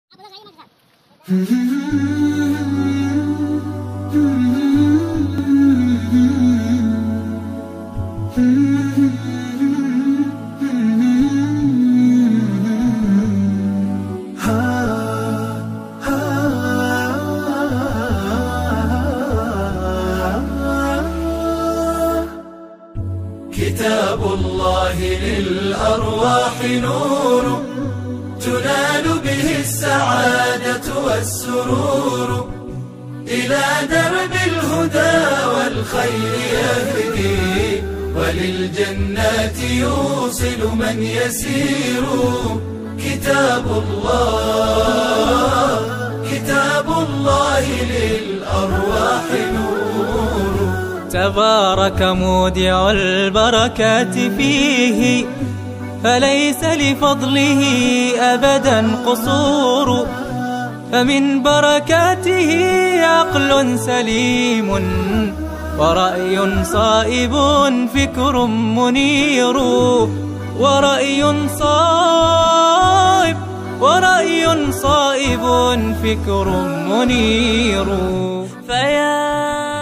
كتاب الله للأرواح نور، تنال به السعادة والسرور، إلى درب الهدى والخير يهدي، وللجنات يوصل من يسير. كتاب الله للأرواح نور. تبارك مودع البركات فيه، فليس لفضله أبدا قصور. فمن بركاته عقل سليم، ورأي صائب فكر منير. ورأي صائب فكر منير. فيا